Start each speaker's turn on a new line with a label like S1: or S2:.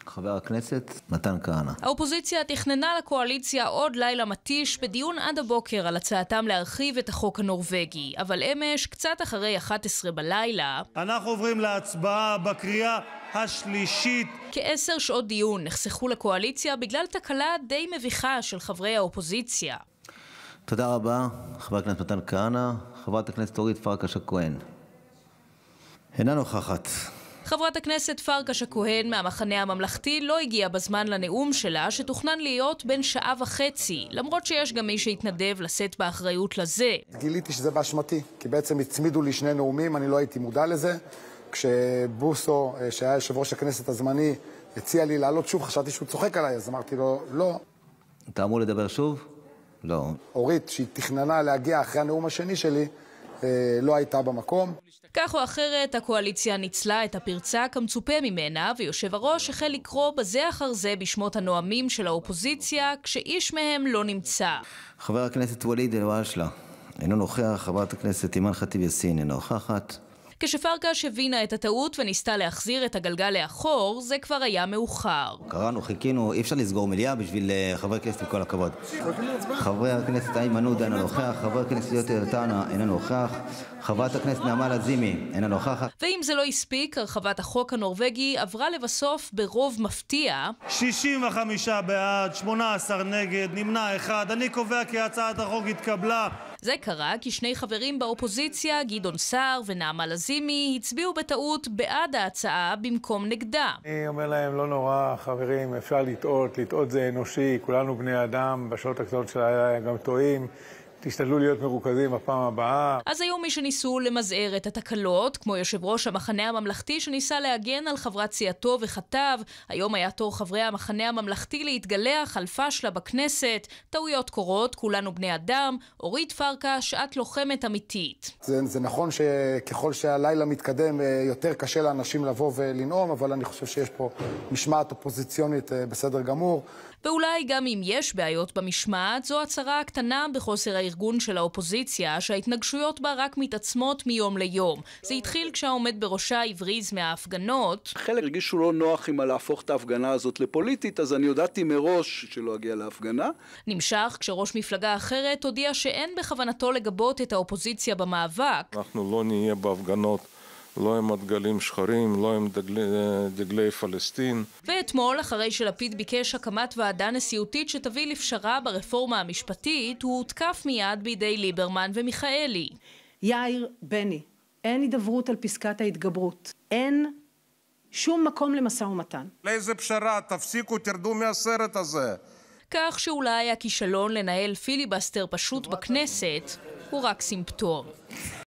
S1: חבר הכנסת מתן כהנא.
S2: האופוזיציה תכננה לקואליציה עוד לילה מתיש בדיון עד הבוקר על הצעתם להרחיב את החוק הנורווגי, אבל אמש, קצת אחרי 11 בלילה,
S3: אנחנו עוברים להצבעה בקריאה השלישית.
S2: כ10 שעות דיון נחסכו לקואליציה בגלל תקלה די מביכה של חברי האופוזיציה.
S1: תודה רבה, חבר הכנסת מתן כהנא. חברת הכנסת אורית פרקש הכהן אינה נוכחת.
S2: חברת הכנסת פרקש הכהן מהמחנה הממלכתי לא הגיעה בזמן לנאום שלה, שתוכנן להיות בין 1.5 שעות, למרות שיש גם מי שהתנדב לשאת באחריות לזה.
S4: גיליתי שזה באשמתי, כי בעצם הצמידו לי 2 נאומים, אני לא הייתי מודע לזה. כשבוסו, שהיה יושב ראש הכנסת הזמני, הציע לי לעלות שוב, חשבתי שהוא צוחק עליי, אז אמרתי לו, לא.
S1: אתה אמור לדבר שוב? לא.
S4: אורית, שהיא תכננה להגיע אחרי הנאום השני שלי, לא הייתה במקום.
S2: כך או אחרת, הקואליציה ניצלה את הפרצה כמצופה ממנה, ויושב הראש החל לקרוא בזה אחר זה בשמות הנואמים של האופוזיציה, כשאיש מהם לא נמצא.
S1: חבר הכנסת ואליד אלהואשלה אינו נוכח. חברת הכנסת אימאן ח'טיב יאסין אינה נוכחת.
S2: כשפרקש הבינה את הטעות וניסתה להחזיר את הגלגל לאחור, זה כבר היה מאוחר.
S1: קראנו, חיכינו, אי אפשר לסגור מליאה בשביל חברי הכנסת עם כל הכבוד. חבר הכנסת איימן עודה אינו נוכח, חבר הכנסת יוסף עטאונה אינו נוכח, חברת הכנסת נעמה לזימי אינה נוכחת.
S2: ואם זה לא הספיק, הרחבת החוק הנורווגי עברה לבסוף ברוב מפתיע.
S3: 65 בעד, 18 נגד, נמנע 1. אני קובע כי הצעת החוק התקבלה.
S2: זה קרה כי 2 חברים באופוזיציה, גדעון סער ונעמה לזימי, הצביעו בטעות בעד ההצעה במקום נגדה.
S5: אני אומר להם, לא נורא, חברים, אפשר לטעות זה אנושי, כולנו בני אדם, בשעות הקטנות של הלילה גם טועים. תשתדלו להיות מרוכזים בפעם הבאה.
S2: אז היו מי שניסו למזער את התקלות, כמו יושב ראש המחנה הממלכתי שניסה להגן על חברת סיעתו וכתב, היום היה תור חברי המחנה הממלכתי להתגלח על פשלה בכנסת, טעויות קורות, כולנו בני אדם, אורית פרקש, את לוחמת אמיתית.
S4: זה נכון שככל שהלילה מתקדם יותר קשה לאנשים לבוא ולנאום, אבל אני חושב שיש פה משמעת אופוזיציונית בסדר גמור.
S2: ואולי גם אם יש בעיות במשמעת, זו הצהרה הקטנה בחוסר הארגון של האופוזיציה, שההתנגשויות בה רק מתעצמות מיום ליום. זה התחיל כשהעומד בראשה הבריז מההפגנות.
S6: חלק הרגישו לא נוח עם להפוך את ההפגנה הזאת לפוליטית, אז אני הודעתי מראש שלא אגיע להפגנה.
S2: נמשך כשראש מפלגה אחרת הודיע שאין בכוונתו לגבות את האופוזיציה במאבק.
S7: אנחנו לא נהיה בהפגנות. לא עם דגלים שחורים, לא עם דגלי פלסטין.
S2: ואתמול, אחרי שלפיד ביקש הקמת ועדה נשיאותית שתביא לפשרה ברפורמה המשפטית, הוא הותקף מיד בידי ליברמן ומיכאלי.
S8: יאיר, בני, אין הידברות על פסקת ההתגברות. אין שום מקום למשא ומתן.
S9: לאיזה פשרה? תפסיקו, תרדו מהסרט הזה.
S2: כך שאולי הכישלון לנהל פיליבסטר פשוט בכנסת הוא רק סימפטום.